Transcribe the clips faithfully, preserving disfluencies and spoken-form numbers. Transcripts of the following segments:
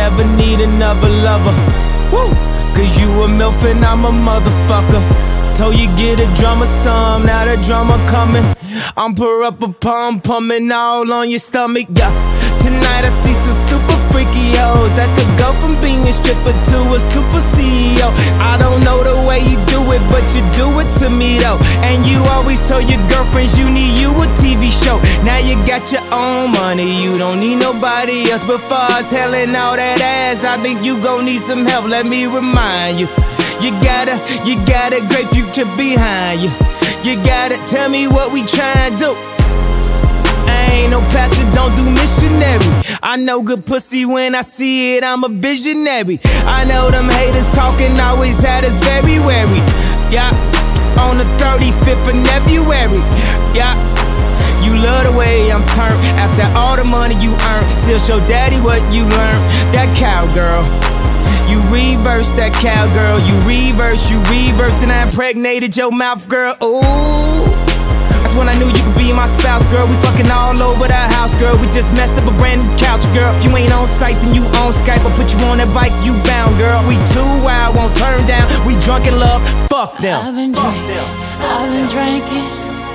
never need another lover. Woo! Cause you a milf and I'm a motherfucker. Told you get a drummer some, now the drummer coming. I'm pour up a pum, pumping all on your stomach, yeah. Tonight I see some super freaky hoes that could go from being a stripper to a super C E O. I don't know the way you do it, but you do it to me though. And you always tell your girlfriends you need you a T V show. Now you got your own money, you don't need nobody else. But far as hellin' all that ass, I think you gon' need some help. Let me remind you, you got a, you got a great future behind you. You gotta tell me what we tryin' to do. I ain't no pastor, don't do missionary. I know good pussy when I see it, I'm a visionary. I know them haters talking always had us very wary. Yeah, on the thirty-fifth of February. Yeah, you love the way I'm turned. After all the money you earn, still show daddy what you learned. That cowgirl, you reverse that cowgirl. You reverse, you reverse, and I impregnated your mouth, girl. Ooh, that's when I knew you could be my spouse, girl. We fucking all over that house, girl. We just messed up a brand new couch, girl. If you ain't on site, then you on Skype. I'll put you on that bike, you bound, girl. We too wild, won't turn down. We drunk in love, fuck them. I've been drinking, I've been drinking.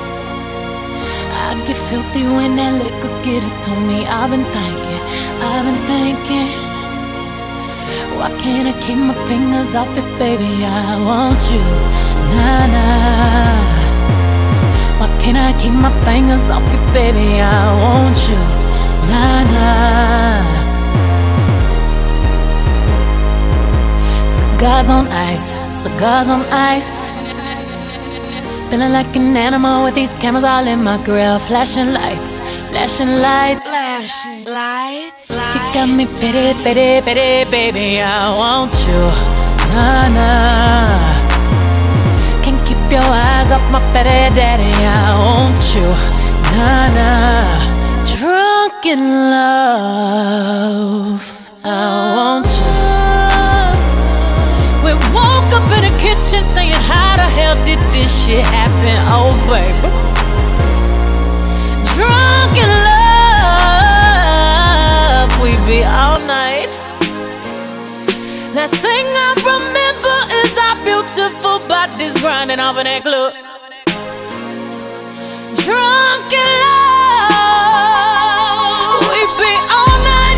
I get filthy when that liquor get it to me. I've been thinking, I've been thinking, why can't I keep my fingers off it, baby? I want you, nah, nah. Why can't I keep my fingers off it, baby? I want you, nah, nah. Cigars on ice, cigars on ice. Feeling like an animal with these cameras all in my grill. Flashing lights, flashing lights, flashing lights. You got me pity, pity, pity, baby. I want you, nah, nah. Can't keep your eyes off my petty daddy. I want you, nah, nah. Drunk in love, I want you. We woke up in the kitchen saying, how the hell did this shit happen? Oh, baby. Drunk in love, we be all night. Last thing I remember is our beautiful bodies grinding off in that club. Drunk in love, we be all night.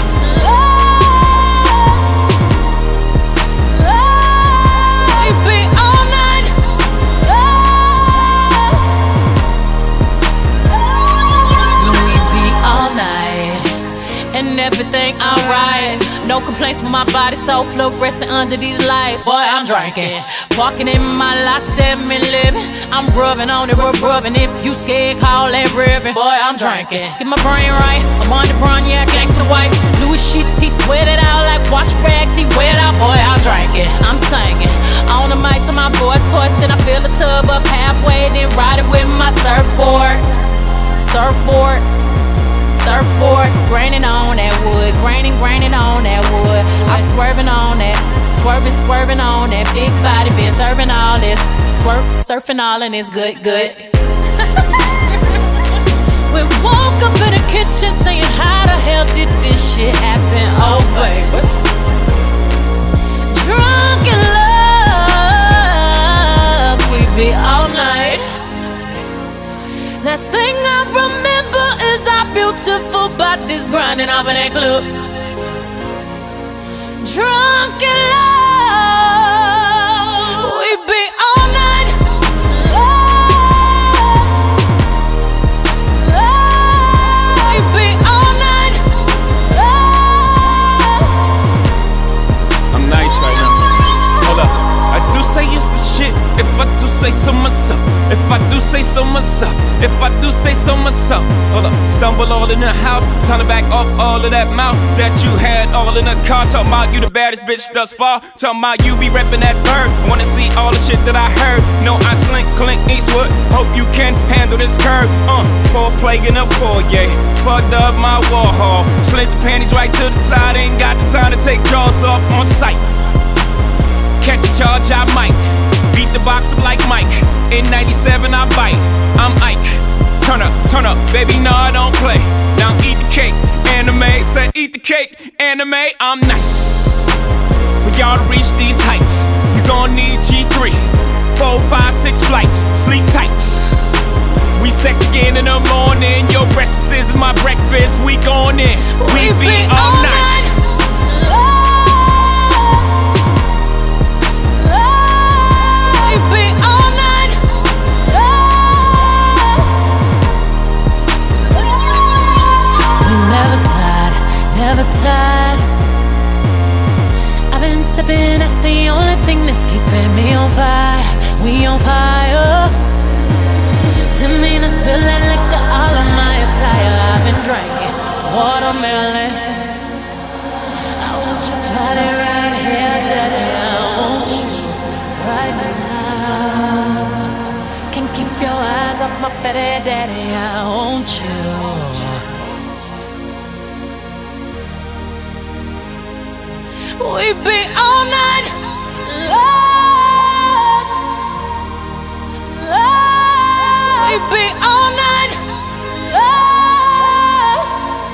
And everything alright. No complaints with my body, so fluorescent under these lights. Boy, I'm drinking, walking in my lot, seven living. I'm rubbing on it, we're rubbing. If you scared, call that ribbon. Boy, I'm drinking, get my brain right. I'm on the brown, yeah, gangsta wife. Louis sheets, he sweat it out like wash rags. He wet out, boy, I'm drinking, I'm singing. On the mic to my voice hoarse, then I fill the tub up halfway, then ride it with my surfboard. Surfboard. Surfboard, graining on that wood, graining, graining on that wood. I'm swerving on that, swerving, swerving on that big body, been serving all this, swerve, surfing all and it's good, good. We woke up in the kitchen saying, how the hell did this shit happen? Oh, baby. Drunk in love, we be all night. Last thing I remember is our beautiful bodies grinding off in that club. Drunk in love, we be all night. Love, love, we be all night. Love. I'm nice right now. Hold up, I do say it's the shit. If I do say so myself, if I do say so myself, if I do say so myself. Hold up, stumble all in the house, time to back up all of that mouth that you had all in the car. Talking about you the baddest bitch thus far. Talking about you be reppin' that bird. Wanna see all the shit that I heard. No, I slink, Clint Eastwood. Hope you can handle this curve. Uh, four plague in the foyer. Fucked up my Warhol. Slid the panties right to the side. Ain't got the time to take jaws off on sight. Catch a charge, I might. Beat the box up like Mike. In ninety-seven, I bite. I'm Ike. Turn up, turn up, baby, no, I don't play. Now eat the cake. Anime, said eat the cake, anime, I'm nice. For y'all to reach these heights, you gon' need G three, four, five, six flights, sleep tight. We sex again in the morning, your breakfast is my breakfast, we going in, we, we be all, all night. night. Never tired. I've been sipping, that's the only thing that's keeping me on fire. We on fire. Didn't mean to spill that liquor all on my attire. I've been drinking watermelon. I want you body right here, daddy. I want you right now. Can't keep your eyes off my fatty daddy. I want you. We be all night love, love. We be all night love,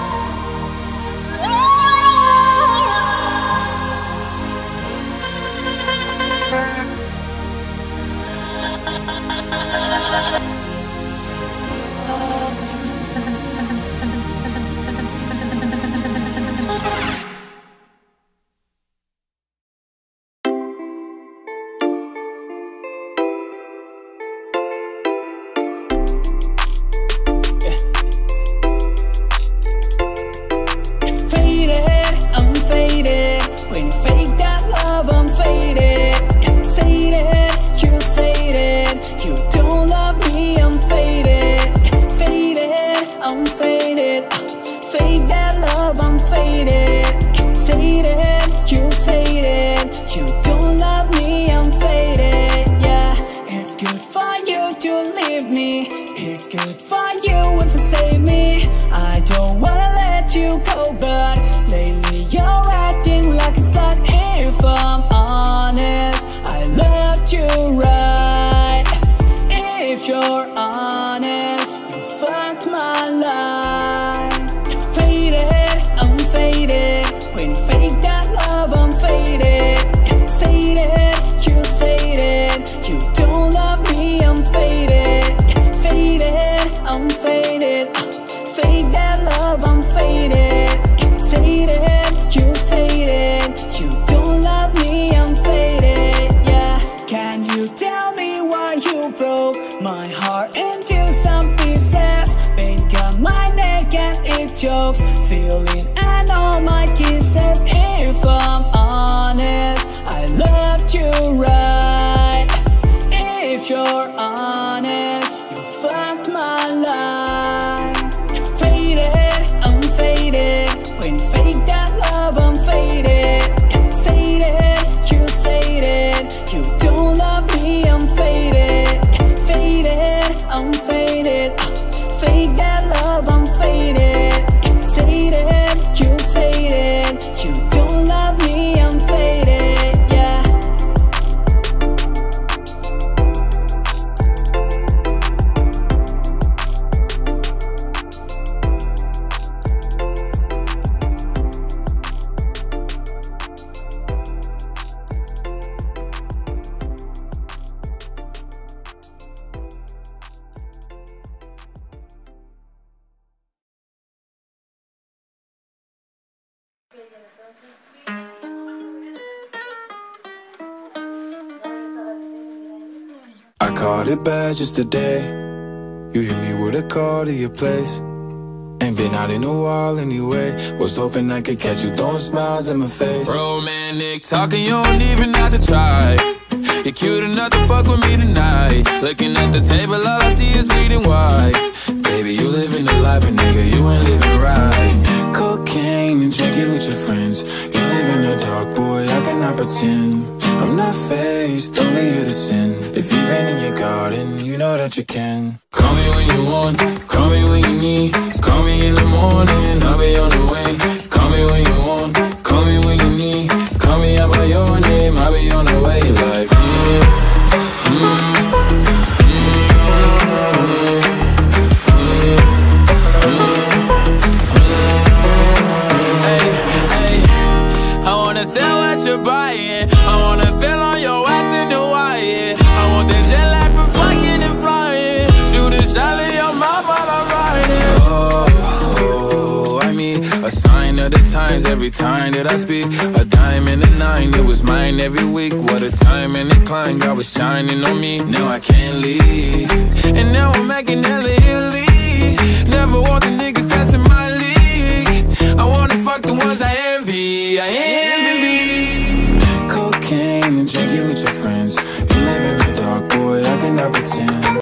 I called it bad just today. You hit me with a call to your place. Ain't been out in a while anyway. Was hoping I could catch you throwing smiles in my face. Romantic talking, you don't even have to try. You're cute enough to fuck with me tonight. Looking at the table, all I see is bleeding white. Baby, you living the life, but nigga, you ain't living right. Cocaine and drinking with your friends. You live in the dark, boy, I cannot pretend. I'm not faced, only you to sin. If you've been in your garden, you know that you can. Call me when you want, call me when you need. Call me in the morning, I'll be on the way. Call me when you want, call me when you need. Call me out by your name, I'll be on the way. Like, mm, mm, mm, mm, mm, mm. the jet lag from fucking and flying. Shoot a shot in your mouth while I'm riding. Oh, oh, I mean, a sign of the times every time that I speak. A dime and a nine, it was mine every week. What a time and a climb, God was shining on me. Now I can't leave, and now I'm making hella Italy. Never want the niggas